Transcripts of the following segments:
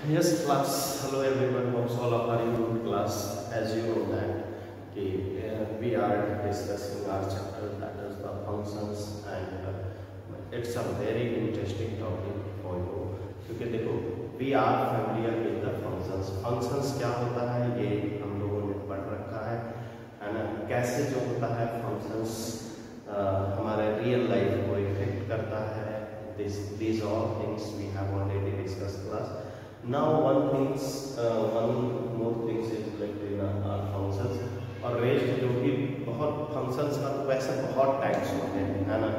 Yes, class. Hello everyone. Hope all of are in good class. As you know that we are discussing our chapter that is the functions and it's a very interesting topic for you. क्योंकि देखो we are familiar with the functions. Functions क्या होता है ये हम लोगों ने पढ़ रखा है ना। कैसे जो होता है functions हमारे रियल लाइफ को इफेक्ट करता है. These all things we have already discussed class. Now one more things is like in our functions और रेस्ट जो कि बहुत functions का तो वैसे बहुत टाइप्स होते हैं है ना.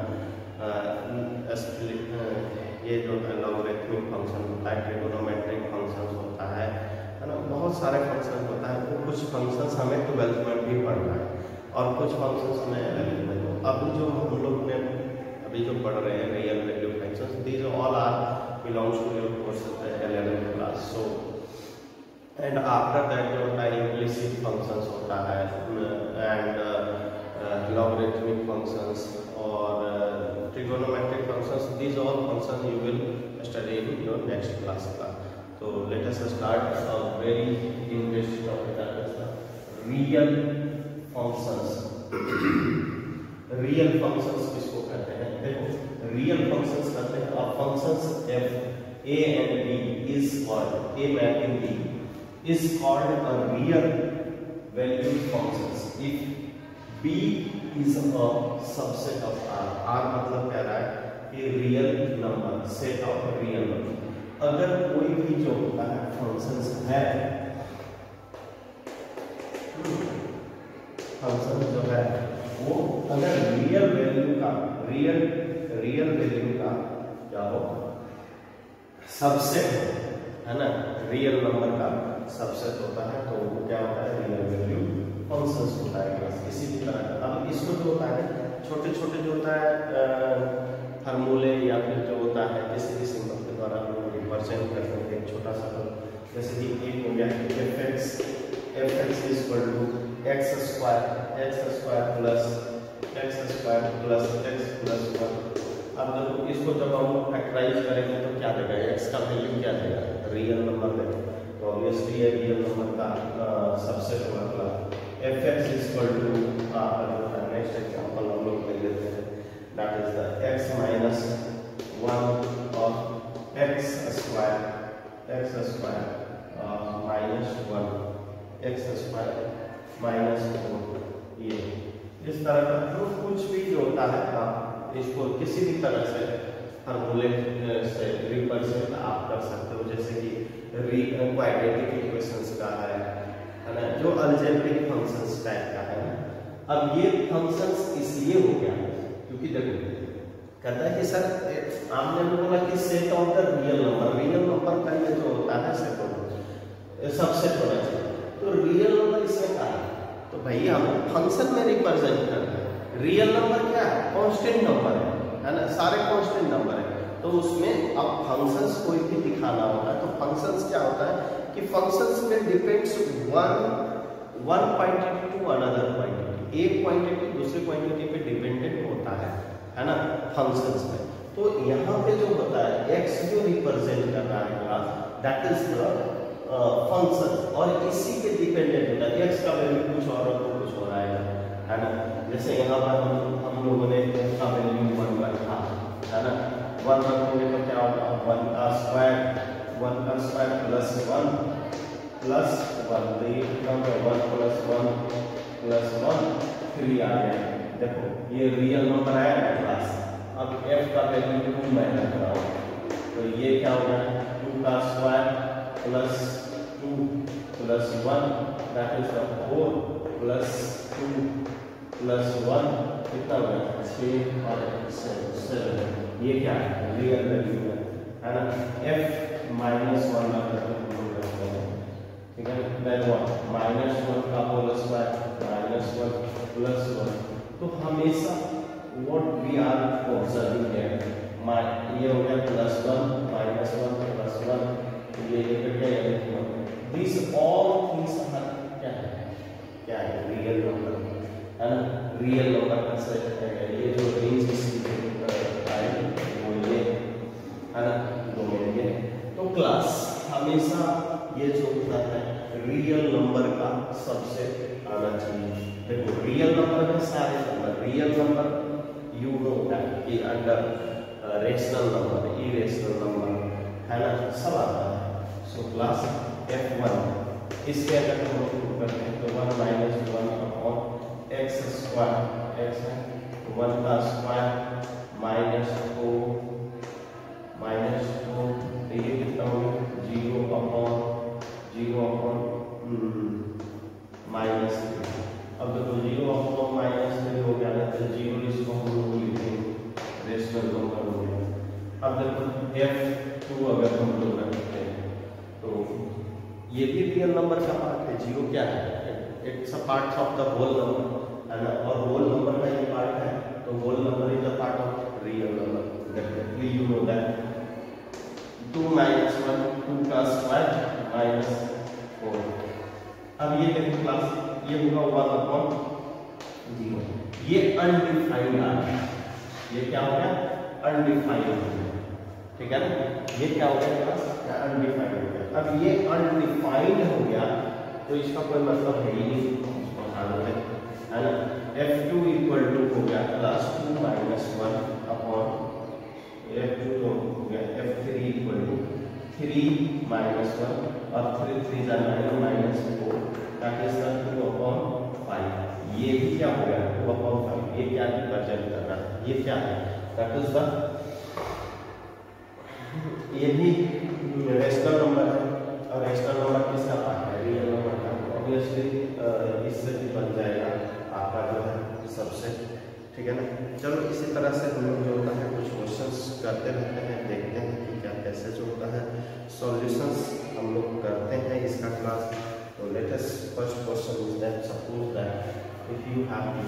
ये जो लॉगरिथमिक फंक्शन होता है, ट्रिगोनोमेट्रिक फंक्शंस होता है ना, बहुत सारे फंक्शन होता है. तो कुछ फंक्शंस हमें 12th में भी पढ़ना है और कुछ फंक्शंस हमें 11th में. तो अभी जो हम लोग ने अभी जो पढ़ रहे हैं real value functions, these all are belongs to your course 11th class. So and after that जो होता है इम्प्लिसिट फंक्शंस होता है एंड लॉगरिथमिक फंक्शंस और trigonometric functions. These all functions you will study in your next class. So let us start a very interesting topic, that is the real functions. Real functions किसको कहते हैं? देखो real functions कहते हैं और functions f a and b is called a mapping b is called a real value functions if b is a subset of r. r मतलब कह रहा है कि real number, set of real number. अगर कोई भी जो होता है फंक्शंस है, फंक्शन जो है वो अगर रियल वैल्यू का क्या हो सबसेट है ना, रियल नंबर का सबसेट होता है तो वो क्या होता है रियल वैल्यू फंक्शंस होता है. इसी तरह अब इसको जो होता है छोटे छोटे जो होता है फार्मूले या फिर जो होता है किसी सिंबल के द्वारा हम लोग रिप्रेजेंट करते हैं. एक छोटा सा जैसे कि एक हो गया fx is equal to x square plus x plus 1. अब देखो इसको जब हम फैक्टराइज करेंगे तो क्या देगा, x का वैल्यू क्या देगा, रियल नंबर देगा. तो ऑब्वियसली ये रियल नंबर का सबसेट होगा. fx is equal to next example हम लोग ले लेते हैं, that is the x minus 1 of x square minus 1 x square minus 4. ये इस तरह का जो कुछ भी जो होता है आप इसको किसी भी तरह से फॉर्मूले से रिप्रेजेंट आप कर सकते हो. जैसे कि क्वाड्रेटिक इक्वेशंस का है ना, जो अलजेब्रिक फंक्शंस टाइप का है ना. अब ये फंक्शंस इसलिए हो गया क्योंकि देखो कहता है कि सर आपने बोला कि set of the real number का ये जो होता है सेट ऑफ सबसेट होना चाहिए. तो रियल नंबर इसमें क्या है, तो भाई हम फंक्शन में रिप्रेजेंट करते हैं. रियल नंबर क्या है, कांस्टेंट नंबर है ना, सारे कांस्टेंट नंबर है. तो उसमें अब फंक्शंस कोई भी दिखाना होता है तो फंक्शंस क्या होता है कि फंक्शंस में depends one quantity to another quantity. एक क्वांटिटी दूसरे क्वांटिटी पे डिपेंडेंट होता है ना फंक्शंस में. तो यहाँ पे जो होता है x जो रिप्रेजेंट कर रहा है class, that is the function और इसी पे डिपेंडेंट होता है. x का वैल्यू कुछ और तो कुछ हो रहा है ना. जैसे यहाँ पर हम लोगों ने का वैल्यू 1 रखा है ना. 1 रखोगे तो क्या होगा, 1 का स्क्वायर प्लस 1 तो ये कितना होगा 1 प्लस 1 3 आ गया. देखो ये रियल नंबर आया ना क्लास. अब f का वैल्यू 2 मैं रख रहा हूँ तो ये क्या होगा 2 का square plus 2 plus 1 that is 4 plus 2 plus 1 कितना होगा 6 और 7. ये क्या है रियल वैल्यू है ना. f माइनस 1 ठीक है. देन माइनस 1 का होल स्क्वायर माइनस 1 प्लस 1. तो हमेशा व्हाट वी आर ऑब्जर्विंग है ये हो गया प्लस 1 माइनस 1 प्लस 1 ये कट गया. दिस ऑल थिंग्स आर क्या है रियल नंबर है ना. रियल नंबर का सेट है. ये जो रेंज इसकी है वो ये है ना, डोमेन ये. तो क्लास हमेशा ये जो होता है रियल नंबर का सबसेट आना चाहिए। देखो रियल नंबर में सारे number, real number you know कि under rational number, irrational number है ना, सब आता है। सो क्लास F1 इसके अगर हम लोग करते हैं तो 1 - 1 अपॉन एक्स स्क्वायर, एक्स है 1 का स्क्वायर -2 तो ये कितना हो गया 0 अपॉन -3। अब देखो 0 अपॉन -3 हो गया ना, तो 0 इसको हम लोग लिखेंगे रेशनल नंबर हो गया। अब देखो F2 अगर हम लोग रखते हैं तो ये भी रियल नंबर का पार्ट है। 0 क्या है, it's a part of the whole number है ना, और होल नंबर का ये पार्ट है, तो whole number is a part of real number. Definitely you know that 2 - 1 2 का स्क्वायर -4। अब ये देखो क्लास ये होगा 1 अपॉन 0, ये अनडिफाइंड आ गया, ये क्या हो गया अनडिफाइंड हो गया, ठीक है ना, ये क्या हो गया क्लास अनडिफाइंड हो गया। अब ये अनडिफाइंड हो गया तो इसका कोई मतलब है ही नहीं, उसको हटाना है ना। F2 हो गया क्लास 2 - 1 अपॉन F2 तो हो गया F3 3 - 1 और 3 3 जा 9 -4 दैट इज 2 अपॉन 5। ये भी क्या हो गया 2 अपॉन 5, ये क्या रिप्रेजेंट कर रहा है, ये क्या है दैट इज द, ये भी रेशनल नंबर है, और रेशनल नंबर किसका पार्ट है रियल नंबर का। ऑब्वियसली इससे भी बन जाएगा आपका जो है सबसेट, ठीक है ना। चलो इसी तरह से हम लोग जो होता है कुछ क्वेश्चंस करते रहते हैं, देखते हैं कि क्या कैसे जो होता है सॉल्यूशंस हम लोग करते हैं इसका क्लास। तो let us first question is that suppose that if you have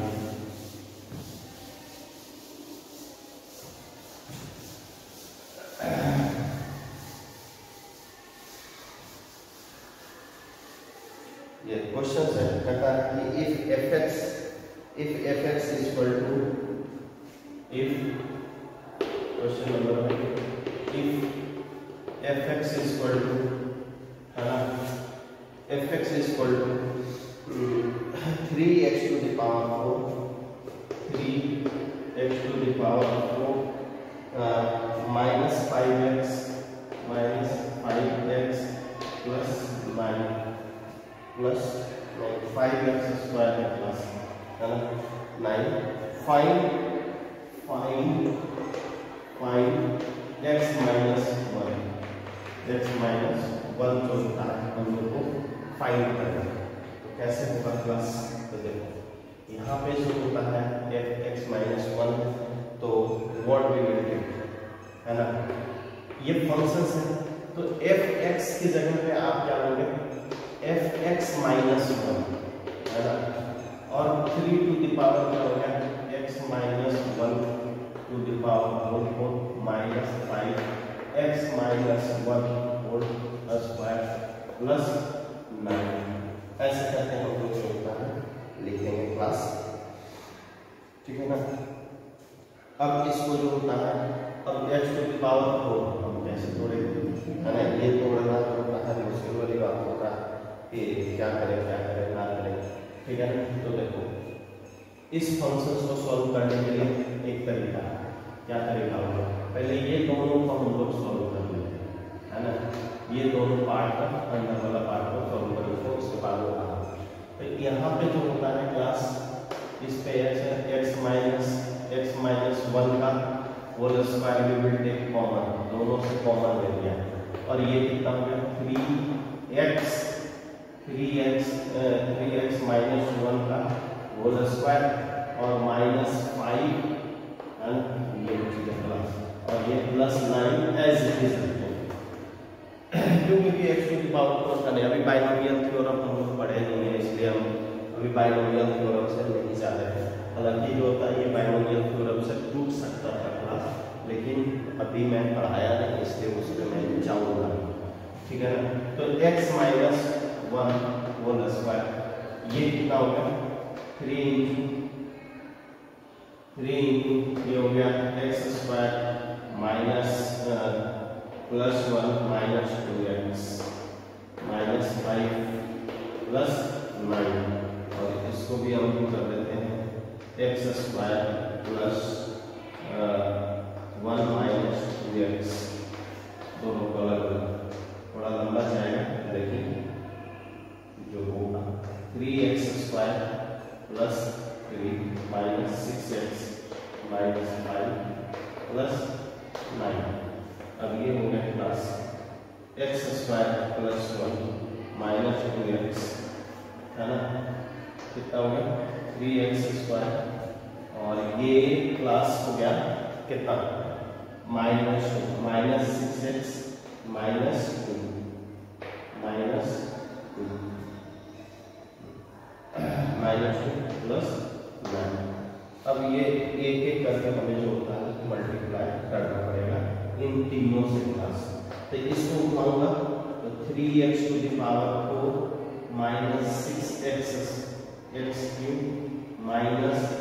ये क्वेश्चन है, कहता है कि if fx is equal to, if question number 1 if fx is equal to है ना, fx is equal to 3x to the power 4 3x to the power 4 minus 5x plus 9 plus 5x square plus है ना 9। Find x minus 1 जो होता है हम लोग को फाइंड करना है। तो कैसे होगा क्लास, तो देखो यहाँ पे जो होता है fx minus 1 तो व्हाट वी विल टेक है ना, ये फंक्शंस है, तो fx की जगह पे आप क्या लोगे fx minus 1 है ना, और 3 to the power क्या हो गया x minus 1 to the power 4 minus 5 x minus 1 whole square plus 9। ऐसे करते हैं हम लोग जो होता है लिखेंगे क्लास, ठीक है ना। अब इसको जो होता है अब x to the power 4 हम कैसे तोड़ेंगे है ना, ये तोड़ना होता है मुश्किल वाली बात होता है कि क्या करें ना करें, ठीक है ना। तो देखो इस फंक्शन को सॉल्व करने के लिए एक तरीका है, क्या तरीका होगा, पहले ये दोनों को हम लोग सॉल्व कर लेते हैं है ना, ये दोनों पार्ट का अंदर वाला पार्ट को सॉल्व कर लेते हैं, उसके बाद होगा तो यहाँ पे जो होता है क्लास इस पे x minus 1 का whole square we will take common, दोनों से कॉमन ले लिया, और ये कितना हो गया 3x minus 1 का होल स्क्वायर और -5 एंड ये क्लास, और ये प्लस 9 एज इट इज रखते हैं क्योंकि x की पावर को करने अभी बाइनोमियल थ्योरम हम लोग पढ़े नहीं है, इसलिए हम अभी बाइनोमियल थ्योरम से नहीं जा रहे हैं। हालांकि जो होता है ये बाइनोमियल थ्योरम से टूट सकता था क्लास, लेकिन अभी मैं पढ़ाया नहीं इसलिए उसमें मैं जाऊंगा, ठीक है ना। तो x minus 1 होल स्क्वायर ये कितना होगा 3 ये हो गया x square minus plus 1 minus 2x minus 5 plus 9, और इसको भी हम कर देते हैं x square plus 1 minus 2x, दोनों को अलग अलग, थोड़ा लंबा जाएगा। देखिए जो होगा 3x square plus 3 minus 6x minus 5 plus 9। अब ये हो गया plus x square plus 1 minus 2x, है ना, कितना हो गया 3x स्क्वायर, और ये प्लस हो गया कितना minus 6x minus 2 minus 2 plus 9। अब ये एक एक करके हमें जो होता है मल्टीप्लाई करना पड़ेगा इन तीनों से प्लस। तो इसको उठाऊंगा तो 3x to the power 4 minus 6x cube minus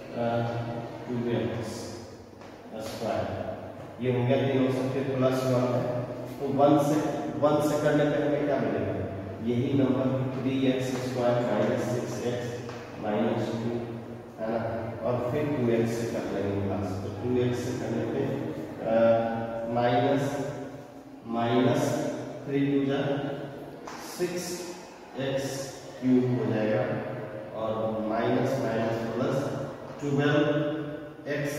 2x square, ये हो गया तीनों से प्लस 1 है। तो 1 से करने पे हमें क्या मिलेगा, यही number 3x square minus 6x minus 2, है ना, और फिर 2x से कर लेंगे प्लस। तो 2x से करने पे माइनस 3 टू जा 6x क्यूब हो जाएगा, और माइनस प्लस 12x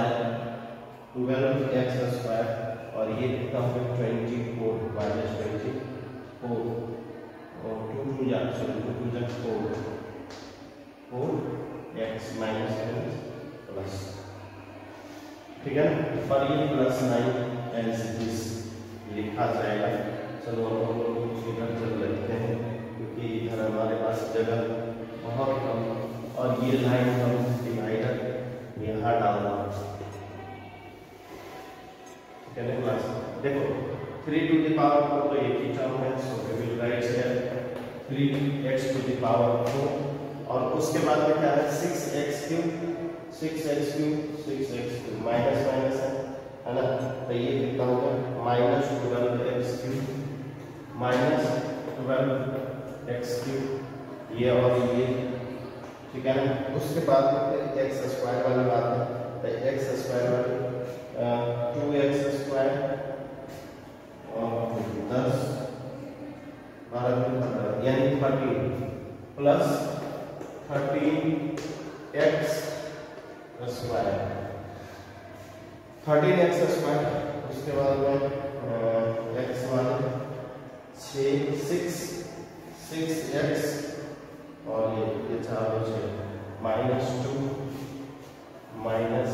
स्क्वायर, और ये कितना हो गया 24 माइनस 24, और 2 जा 4x माइनस प्लस, ठीक है ना। और ये प्लस 9 एज दिस लिखा जाएगा। चलो हम लोग इधर चल लेते हैं, क्योंकि इधर हमारे पास जगह बहुत कम, और ये लाइन हम डिवाइडर यहाँ डालना, ठीक है ना क्लास। देखो 3 टू द पावर 4 तो एक ही टर्म है, so we will write here 3x to the power 4, और उसके बाद में क्या है 6x क्यूब माइनस है ना। तो ये कितना होगा minus 12x cube minus 12x cube, ये और ये, ठीक है ना। उसके बाद में एक्स स्क्वायर वाली बात है, तो एक्स स्क्वायर वाली 2x स्क्वायर और 10 12 यानी 13 plus 13x square, 13x square, उसके बाद में x वाले 6x, और ये 4 माइनस 2 माइनस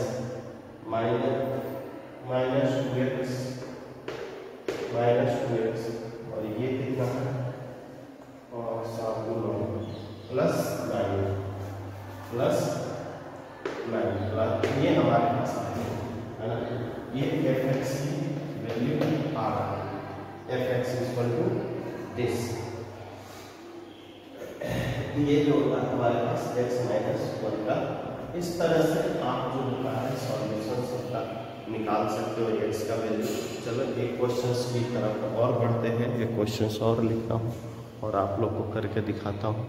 2x, और ये कितना है और 7 प्लस 9, ये हमारे पास है ना। ये fx की वैल्यू आ रहा है, fx इक्वल टू दिस, ये जो होता है हमारे पास x माइनस 1 का। इस तरह से आप जो होता है सॉल्यूशन सबका निकाल सकते हो x का वैल्यू। चलो एक क्वेश्चंस की तरफ और बढ़ते हैं, एक क्वेश्चंस और लिखता हूँ और आप लोग को करके दिखाता हूँ।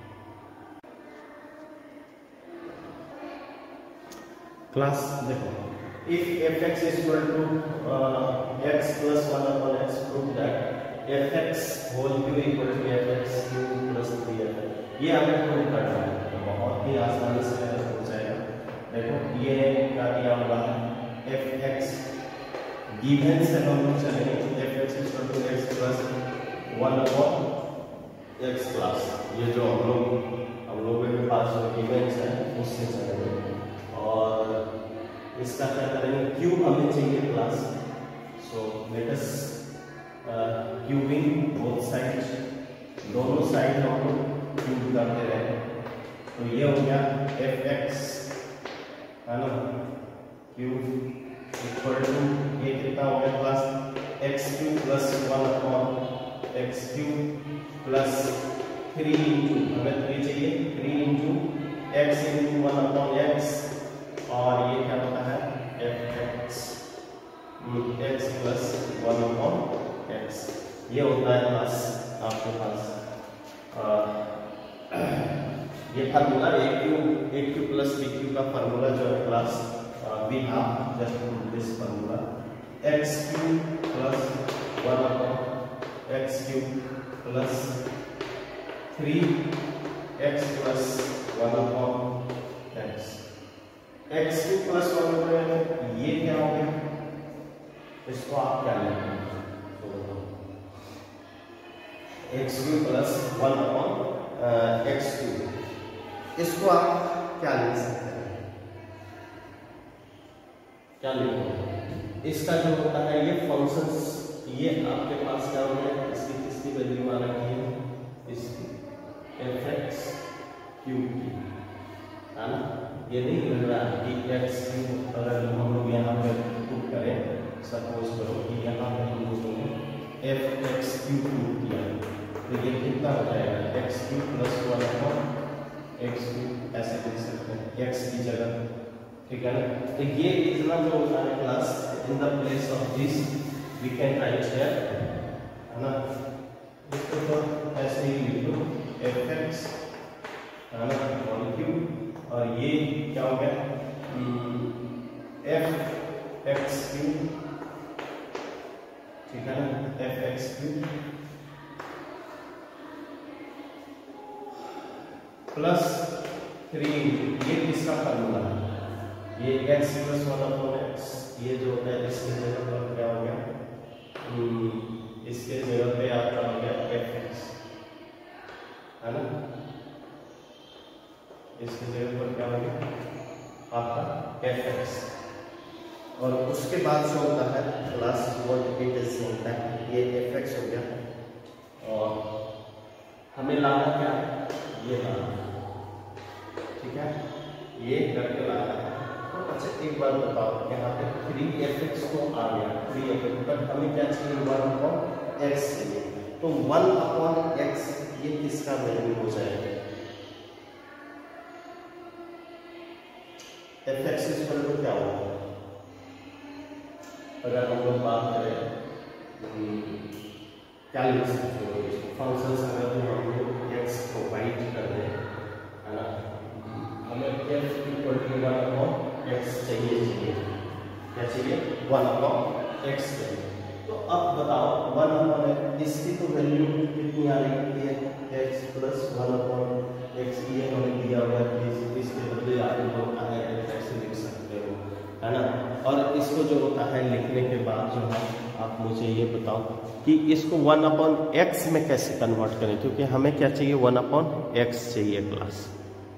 क्लास देखो, if fx is equal to x plus 1 upon x, prove that fx whole cube equal to fx cube plus 3fx। ये हमें प्रूव करना है, तो बहुत ही आसानी से हो जाएगा। देखो ये क्या दिया हुआ है fx, गिवन से हम लोग चलेंगे fx is equal to x plus 1 upon x class, ये जो हम लोगों के पास जो गिवन है उससे चलेंगे, और इसका क्या करेंगे क्यूब हमें चाहिए class. So let us cubing both sides, दोनों साइड हम लोग क्यूब करते रहे। तो ये हो गया fx, है ना, क्यूब इक्वल टू ये कितना हो गया class x cube plus 1 upon x cube plus 3 into, हमें 3 चाहिए, 3 into x into 1 upon x, और ये क्या होता है fx x plus 1 upon x। ये होता है क्लास आपके पास ये formula a cube plus b cube का फार्मूला जो है class we have just this formula x cube plus 1 upon x cube plus 3x plus 1 upon x। x cube plus 1 upon ये क्या हो गया, इसको आप क्या लेंगे, x cube plus 1 upon x cube, इसको आप क्या लिख सकते हैं, क्या लिखोगे, इसका जो होता है ये फंक्शंस, ये आपके पास क्या हो गया, इसकी किसकी वैल्यू आ रही है, इसकी एफ एक्स क्यू की, है ना। ये नहीं लग रहा है कि एक्स क्यू अगर हम लोग यहाँ पे पुट करें, सपोज करो कि यहाँ पे हम लोगों ने एफ एक्स क्यू पुट किया, तो ये कितना हो जाएगा, x cube plus 1 upon x cube, ऐसे लिख सकते हैं एक्स की जगह, ठीक है ना। तो ये इतना जो होता है class, in the place of this we can write here, है ना, इसको तो ऐसे ही लिख लो एफ एक्स, है ना, और क्यू, और ये क्या हो गया एफ एक्स क्यू, ठीक है ना, एफ एक्स क्यू प्लस 3, ये किसका फार्मूला है, ये x प्लस 1 अपॉन x, ये जो है इसके जगह पर क्या हो गया, इसके जगह पे आपका हो गया fx, है ना, इसके जगह पर क्या हो गया आपका fx, और उसके बाद जो होता है क्लास व्हाट इट इज होता है, ये fx हो गया, और हमें लाना क्या है, ये लाना, ठीक है, ये करके लाना है। तो अच्छा एक बार बताओ, यहाँ पे 3fx तो आ गया, 3fx, बट हमें क्या चाहिए, 1 अपॉन x चाहिए, तो 1 अपॉन x ये किसका वैल्यू हो जाएगा, fx इक्वल टू क्या होगा, अगर हम लोग बात करें क्या लिख सकते हो, फंक्शन अगर हम लोग x प्रोवाइड कर दें, है ना, हमें f equal to 1 upon x चाहिए, क्या चाहिए, 1 अपॉन x चाहिए। तो अब बताओ 1 अपॉन इसकी तो वैल्यू कितनी आ रही है, x प्लस 1 अपॉन x, ये हमें दिया हुआ है, इसके बदले आप लोग x लिख सकते हो, है ना। और इसको जो होता है लिखने के बाद जो है आप मुझे ये बताओ कि इसको 1 अपॉन x में कैसे कन्वर्ट करें, क्योंकि हमें क्या चाहिए, 1 अपॉन x चाहिए क्लास,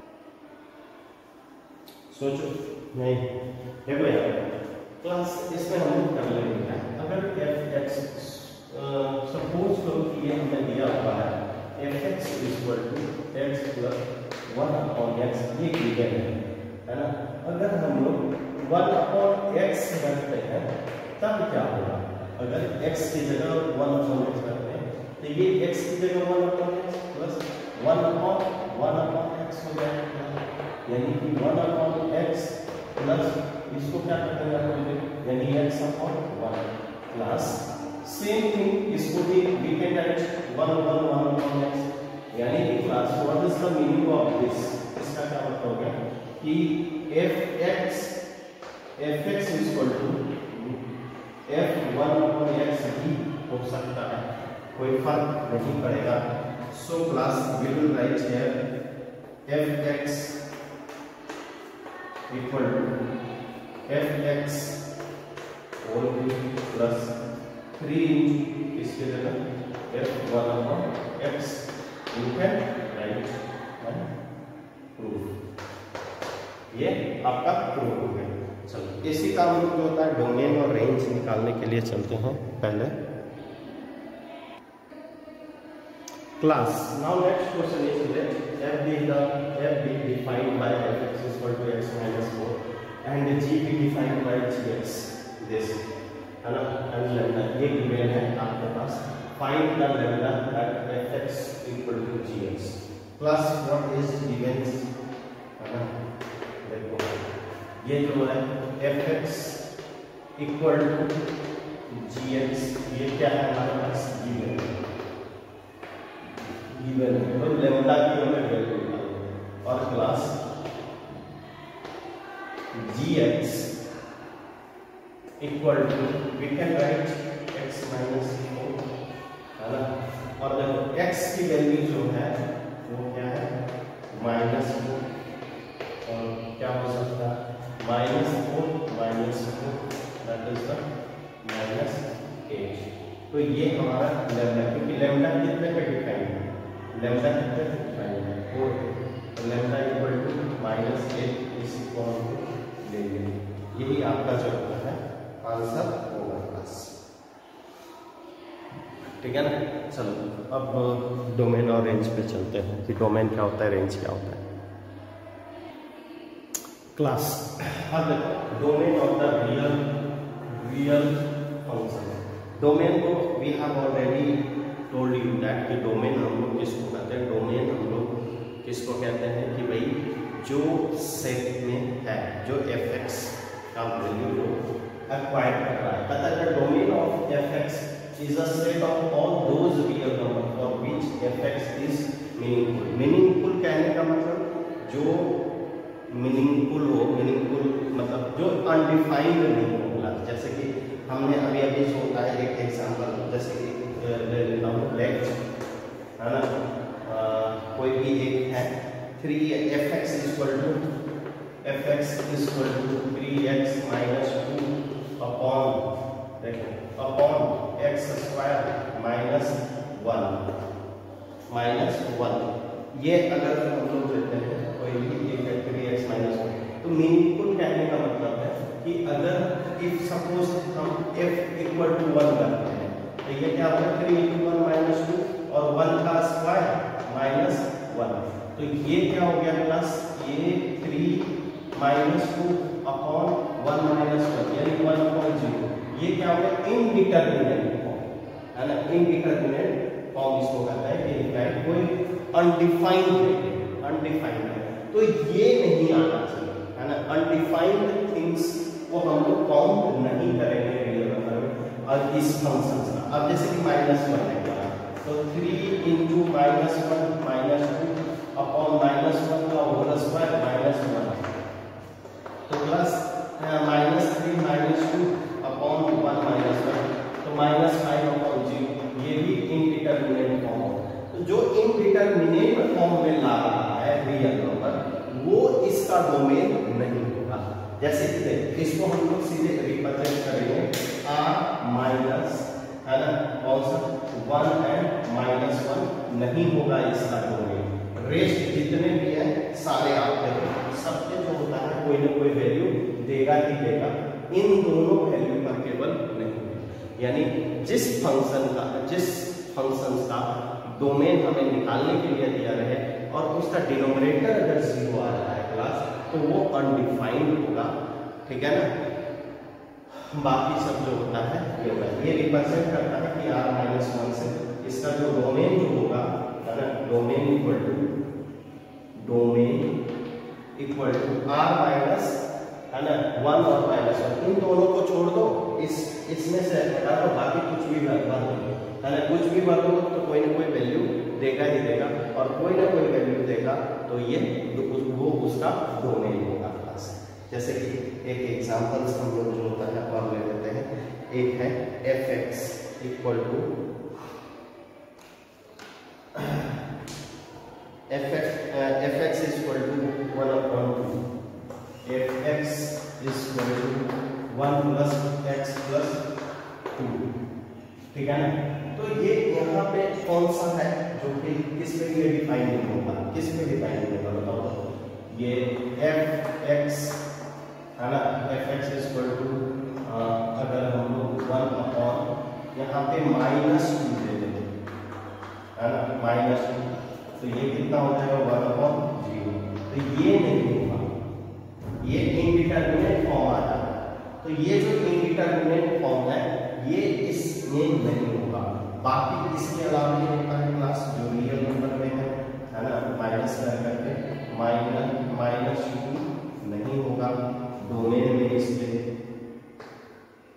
सोचो, नहीं देखो यार क्लास, इसमें हम लोग कर लेंगे, अगर एफ एक्स सपोज करो कि ये हमें दिया हुआ है f x equal to x plus 1 upon x, ये गिवन है ना। अगर हम लोग 1 अपॉन एक्स रखते हैं तब क्या होगा, अगर एक्स की जगह 1 अपॉन एक्स रखते हैं तो ये एक्स की जगह 1 upon x plus 1 upon x हो जाएगा, यानी कि 1 अपॉन एक्स प्लस इसको क्या करते हैं, यानी x upon 1 plus same thing इसको भी we can write 1 upon x, यानी कि class what is the meaning of this, इसका क्या मतलब हो गया कि fx equal to f1 upon x भी हो सकता है, कोई फर्क नहीं पड़ेगा। So class we will write here fx equal to fx whole cube plus 3 इसके जगह f1 upon x, you can write proof, ये आपका प्रूफ हो गया। चलो इसी का हम लोग जो होता है डोमेन और रेंज निकालने के लिए चलते हैं पहले class. Now next question is f be defined by fx equal to x minus 4 and g be defined by gx, this है ना, and lambda ये गिवन है आपके पास, find the lambda at fx equal to gx plus what is given, है ना। देखो ये जो है fx इक्वल टू gx, ये क्या है हमारे पास गिवन है, तो लेमडा की हमें वैल्यू निकालनी और class gx equal to we can write x minus 4 है ना, और देखो x की वैल्यू जो है वो क्या है -4, और क्या हो सकता है -4 दैट इज द -8। तो ये हमारा लेमडा, क्योंकि लेमडा कितने पे डिफाइन है, लेमडा कितने पे डिफाइन है 4, तो लेमडा इक्वल टू -8 इसी को हम लेंगे। यही आपका जो है आंसर होगा बस, ठीक है ना। चलो अब डोमेन और रेंज पे चलते हैं कि डोमेन क्या होता है, रेंज क्या होता है। क्लास, अब देखो domain of the real function. Domain को we have already told you that कि डोमेन हम लोग किसको कहते हैं, डोमेन हम लोग किसको कहते हैं कि भाई जो सेट में है, जो fx का वैल्यू जो एक्वायर कर रहा है, पता है domain of fx is a set of all those real number for which fx is meaningful। meaningful कहने का मतलब जो meaningful हो, meaningful मतलब जो undefined नहीं होगा। जैसे कि हमने अभी अभी सोचा है एक एग्जांपल, जैसे कि ले लेता हूँ लेट, है ना, कोई भी एक है 3fx equal to 3x minus 2 upon, देखो अपॉन x स्क्वायर माइनस 1। ये अगर हम लोग लेते हैं कोई भी एक 3x माइनस 1, तो मीनिंगफुल कहने का मतलब है कि अगर इफ सपोज हम f इक्वल टू 1 करते हैं तो ये क्या होगा 3 × 1 माइनस 2 और 1 का स्क्वायर माइनस 1, तो ये क्या हो गया प्लस ये 3 माइनस 2 अपॉन 1 माइनस 1 यानी 1/0। ये क्या हो गया इनडिटरमिनेट फॉर्म, है ना, इनडिटरमिनेट फॉर्म इसको कहता है कि इनफैक्ट कोई अनडिफाइंड है, तो ये नहीं आना चाहिए, है ना। अनडिफाइंड थिंग्स को हम लोग काउंट नहीं करेंगे रियल नंबर में। और इस फंक्शन का अब जैसे कि -1 है क्या, तो 3 × -1 माइनस 2 अपॉन -1 का होल स्क्वायर -1, तो प्लस -3 माइनस 2 अपॉन 1 माइनस 1, तो -5/0। ये भी इनडिटरमिनेट फॉर्म है। तो जो इनडिटरमिनेट फॉर्म में ला रहा है रियल नंबर, वो इसका डोमेन नहीं होगा। जैसे कि देख इसको हम लोग सीधे रिप्रेजेंट करेंगे r माइनस, है ना, कौन सा 1 एंड -1 नहीं होगा इसका डोमेन। रेस्ट जितने भी है सारे आप देखो सबके जो होता है कोई ना कोई वैल्यू देगा ही देगा, इन दोनों वैल्यू पर केवल नहीं, यानी जिस फंक्शन का डोमेन हमें निकालने के लिए दिया रहे और उसका डिनोमिनेटर अगर 0 आ रहा है क्लास, तो वो अनडिफाइंड होगा, ठीक है ना। बाकी सब जो होता है ये रिप्रेजेंट करता है कि r-1 से इसका जो डोमेन जो होगा, है ना, domain equal to r minus, है ना, 1 और -1, इन दोनों को छोड़ दो, इसमें से हटा दो, बाकी कुछ भी भर दो, है ना, कुछ भी भर दो तो कोई ना कोई वैल्यू देगा ही देगा, और कोई ना कोई वैल्यू देगा तो ये वो उसका डोमेन होगा क्लास। जैसे कि एक एग्जांपल हम लोग जो होता है और ले लेते हैं, एक है fx equal to fx equal to 1/2, fx equal to 1 + x + 2, ठीक है ना। तो ये यहाँ पे कौन सा है जो कि किस पे ये डिफाइन नहीं होगा, किस पे डिफाइन नहीं होगा बताओ। ये fx, है ना, fx इक्वल टू अगर हम लोग 1/, यहाँ पे -2 दे देते, है ना, -2, तो ये कितना हो जाएगा 1/0। तो ये नहीं होगा, ये इनडिटरमिनेट फॉर्म आ जाता है। तो ये जो इनडिटरमिनेट फॉर्म है ये इसमें नहीं होगा। बाकी इसके अलावा ये होता है क्लास जो रियल नंबर में है ना, माइनस करके -2 नहीं होगा डोमेन में, इसलिए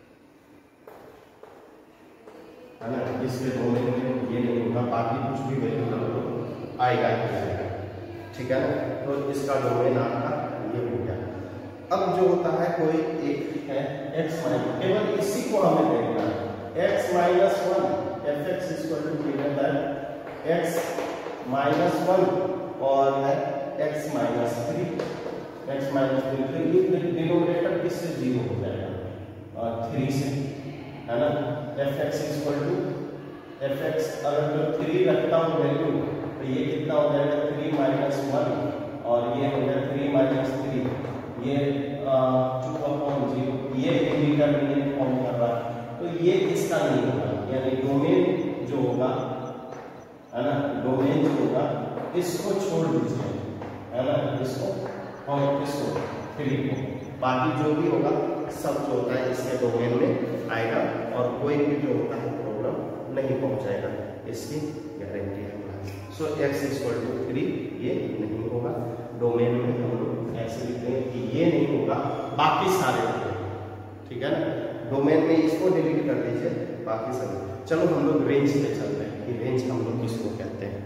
है ना, इसके डोमेन में ये नहीं होगा, बाकी कुछ भी वैल्यू कर लो आएगा ही आएगा, ठीक है ना। तो इसका डोमेन आपका ये हो गया। अब जो होता है कोई एक है x माइनस, केवल इसी को हमें देखना है, x minus 1 f x equal to greater than x minus 1 और है x माइनस 3, x माइनस 3, तो ये डिनोमिनेटर किससे 0 हो जाएगा और 3 से, है ना। F x equal to f x अगर मैं 3 रखता हूँ वैल्यू तो ये कितना हो जाएगा 3 माइनस 1 और ये हो गया 3 माइनस 3, ये 2/0, ये इंडिटरमिनेट फॉर्म कर रहा है, तो ये इसका नहीं होगा, यानी डोमेन जो होगा, है ना, डोमेन जो होगा इसको छोड़ दीजिए, है ना, इसको और इसको 3 को, बाकी जो भी होगा सब जो होता है इसके डोमेन में आएगा और कोई भी जो होता है प्रॉब्लम नहीं पहुंचाएगा, इसकी गारंटी है। सो x इक्वल टू 3 ये नहीं होगा, डोमेन में हम लोग ऐसे लिखते हैं कि ये नहीं होगा, बाकी सारे होंगे, ठीक है ना। डोमेन में इसको डिलीट कर दीजिए, बाकी सब। चलो हम लोग रेंज पे चलते हैं कि रेंज हम लोग किसको कहते हैं।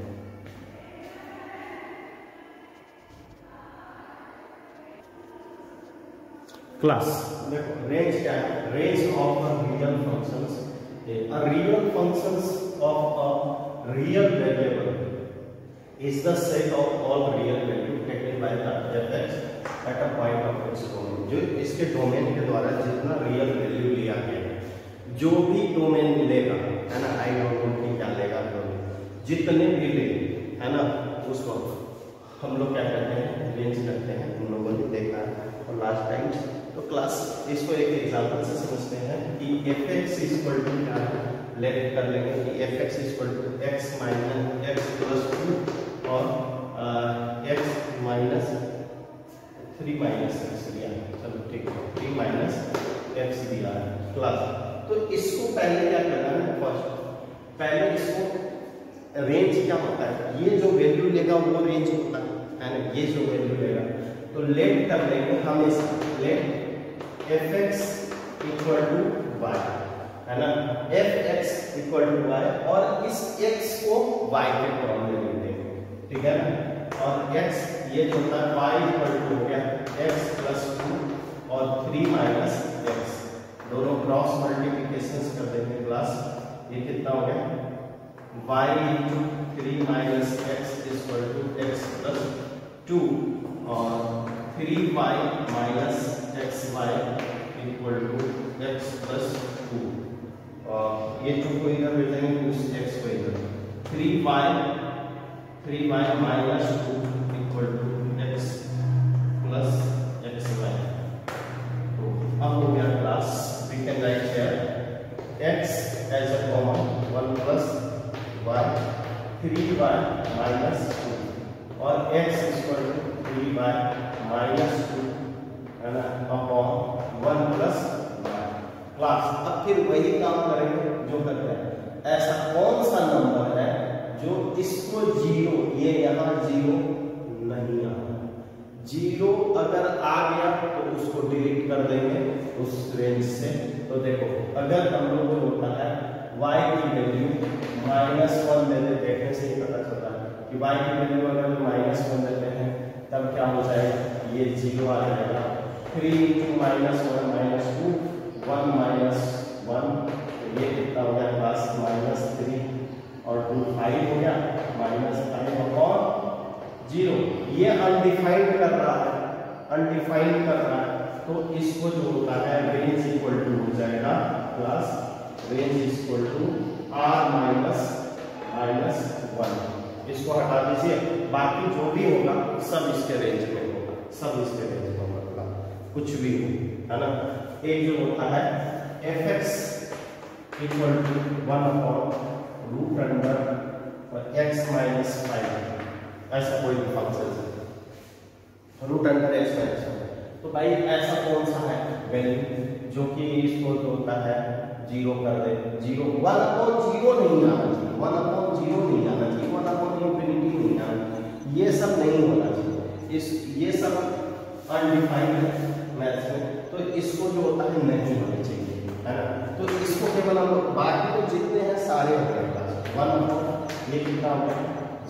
क्लास देखो रेंज क्या है, range of a real functions, a real functions of a real variable is the set of all real value taken by the fx at a point of its domain। जो इसके domain के द्वारा जितना real value लिया गया, जो भी domain मिलेगा, है ना, आई डोंट नो कि क्या लेगा डोमेन, जितने भी ले, है ना, उसको हम लोग क्या करते हैं रेंज करते हैं, हम लोगों ने देखा है और लास्ट टाइम। तो क्लास इसको एक एग्जांपल से समझते हैं कि एफ एक्स इक्वल टू क्या है, लेट कर लेंगे कि f x equal to x minus x plus 2 और एक्स माइनस 3 माइनस एक्स दिया है, चलो ठीक है, 3 माइनस एक्स दिया है क्लास। तो इसको पहले क्या करना है, फर्स्ट पहले इसको रेंज क्या होता है, ये जो वैल्यू लेगा वो रेंज होता है ना, ये जो वैल्यू लेगा तो लेट कर लेंगे हमेशा, let f x equal to y, है ना, f x equal to y और इस x को y के टर्म में लिख देंगे, ठीक है ना। और x ये जो होता है y इक्वल टू हो गया x प्लस 2 और 3 माइनस एक्स, दोनों क्रॉस मल्टीप्लिकेशन कर देंगे क्लास, ये कितना हो गया y into 3 minus x equal to x plus 2 और 3y minus x y equal to x plus 2 और ये 2 को इधर भेजेंगे उस x को इधर, 3y minus 2 equal to x plus x y. तो अब हो गया class, we can write here x as a common 1 plus y 3y minus 2 और x equal to 3y minus 2, है ना, अपॉन 1 प्लस क्लास। अब फिर वही काम करेंगे जो करते हैं, ऐसा कौन सा नंबर है जो इसको 0, ये यहाँ 0 नहीं आना, 0 अगर आ गया तो उसको डिलीट कर देंगे उस रेंज से। तो देखो अगर हम लोग को होता है y की वैल्यू -1 देखने से ही पता चलता है कि y की वैल्यू अगर -1 देते हैं तब क्या हो जाएगा, ये 0 आ जाएगा, 3 इंटू -1 -2 1 माइनस 1, ये कितना हो गया क्लास -3 और 2 5 हो गया, -5 अपॉन 0, ये अनडिफाइंड कर रहा है, अनडिफाइंड कर रहा है, तो इसको जो होता है रेंज इक्वल टू हो जाएगा class, range equal to r minus -1, इसको हटा दीजिए, बाकी जो भी होगा सब इसके रेंज में होगा, सब इसके रेंज में होगा, कुछ भी हो, है ना। एक जो होता है f x equal to 1 upon root under x minus 5, ऐसा कोई भी फंक्शन है रूट अंडर एक्स माइनस 5, तो भाई ऐसा कौन सा है वैल्यू जो कि इसको जो होता है 0 कर दे, 0 1 अपॉन 0 नहीं आना चाहिए, 1 अपॉन 0 नहीं आना चाहिए, 1 अपॉन इंफिनिटी नहीं आना चाहिए, ये सब नहीं होना चाहिए, इस ये सब अनडिफाइंड है मैथ्स में। तो इसको जो होता है नहीं होना चाहिए, है ना। तो इसको केवल हम लोग, बाकी तो जितने हैं सारे हो गए क्लास 1 ये कितना हो गया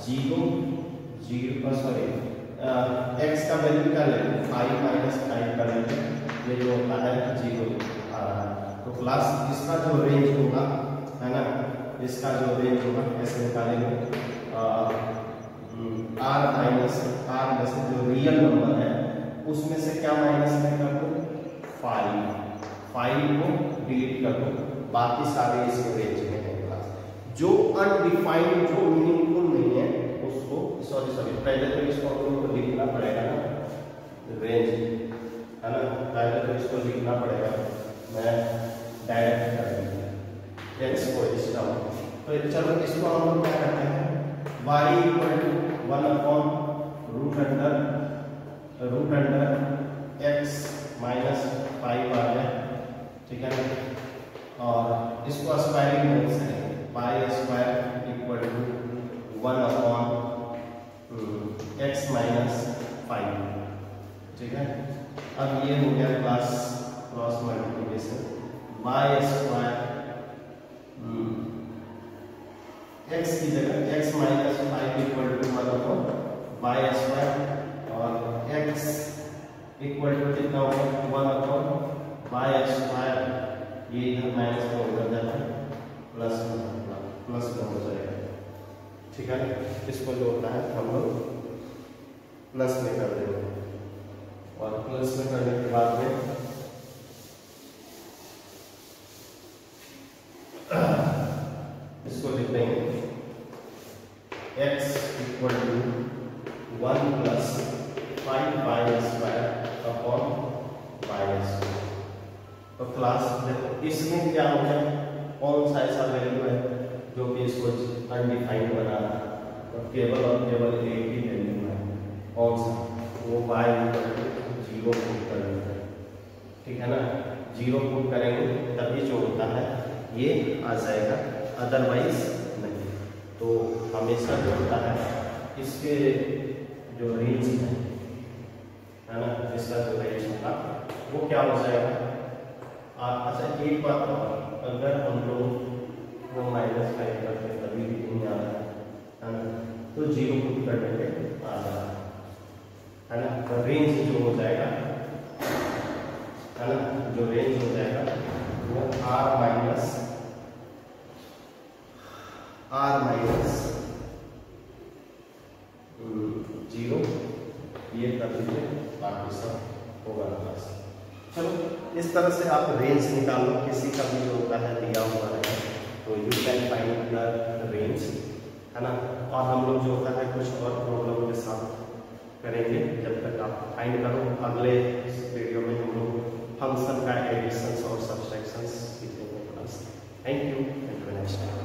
0 सॉरी x का वैल्यू क्या लेंगे 5 माइनस 5 का लेंगे, ये जो होता है 0 आ रहा है। तो क्लास इसका जो रेंज होगा, है ना, इसका जो रेंज होगा कैसे निकालेंगे, r माइनस r में से जो रियल नंबर है उसमें से क्या माइनस में कर दो 5 को डिलीट कर दो, बाकी सारे इस रेंज में है क्लास। जो अनडिफाइंड जो मीनिंगफुल नहीं है उसको सॉरी पहले तो इसको हम लोग को लिखना पड़ेगा ना रेंज, है ना, पहले तो इसको लिखना पड़ेगा, मैं डायरेक्ट कर दूंगा x को इस टर्म। तो चलो इसको हम लोग क्या करते हैं y equal to 1 upon root under x minus 5 आ गया, ठीक है ना। और इसको स्क्वायरिंग में से पाई square equal to 1 upon x minus 5, ठीक है। अब ये हो गया cross multiplication, y square x की जगह x minus 5 equal to 1 upon y square, और x इक्वल टू कितना होगा 1 अपॉन y स्क्वायर, ये इधर माइनस में उधर जाता है प्लस में हो जाएगा, ठीक है। इसको जो होता है हम लोग प्लस में कर देंगे, और प्लस में करने के बाद में इसको लिख देंगे x equal to 1 plus 5 y square upon y square. तो क्लास देखो इसमें क्या हो गया, कौन सा ऐसा वैल्यू है जो कि इसको अनडिफाइंड बना रहा है, तो केवल और केवल एक ही वैल्यू है, कौन सा, वो y इक्वल टू 0 पुट कर देते हैं, ठीक है ना। 0 पुट करेंगे तभी जो होता है ये आ जाएगा, अदरवाइज नहीं। तो हमेशा जो होता है इसके जो रेंज है ना, इसका जो रेंज होगा वो क्या हो जाएगा। अच्छा एक बात और, अगर हम लोग वो -5 करते हैं तभी भी नहीं आ रहा है ना, तो 0 पुट करने पे आ रहा है ना। तो रेंज जो हो जाएगा, है ना, जो रेंज हो जाएगा वो r माइनस 0 ये कर दीजिए, बाकी सब होगा क्लास। चलो इस तरह से आप रेंज निकालो, किसी का भी जो होता है दिया हुआ है तो you can find the range, है ना। और हम लोग जो होता है कुछ और प्रॉब्लम के साथ करेंगे, जब तक आप फाइंड करो। अगले वीडियो में हम लोग फंक्शन का एडिशंस और सब्सट्रैक्शंस सीखेंगे class. Thank you, next time.